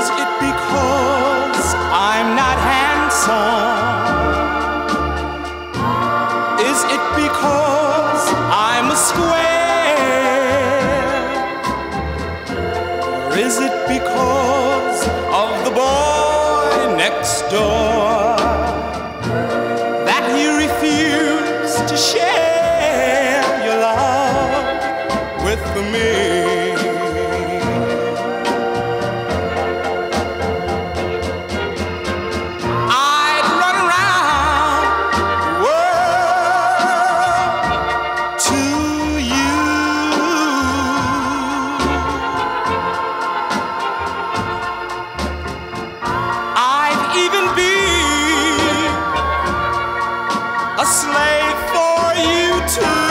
Is it because I'm not handsome? Is it because I'm a square? Or is it because of the boy next door that you refuse to share your love with me? A slave for you too.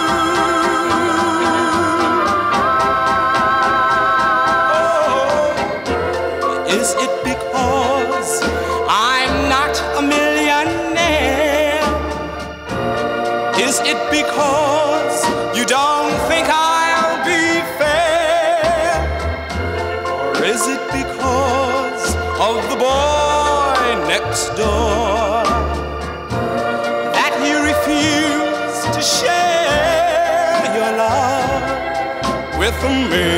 Oh, is it because I'm not a millionaire? Is it because you don't think I'll be fair? Or is it because of the boy next door to share your love with me?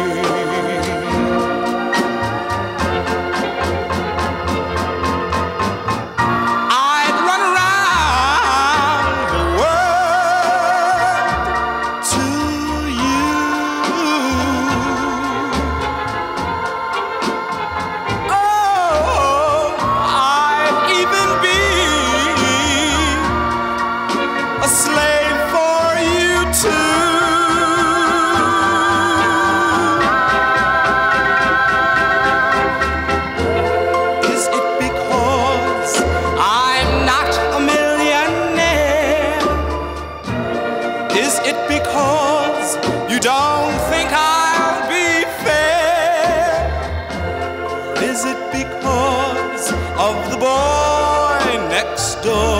I'd run around the world to you. Oh, I'd even be a slave for you too. Is it because I'm not a millionaire? Is it because you don't think I'll be fair? Or is it because of the boy next door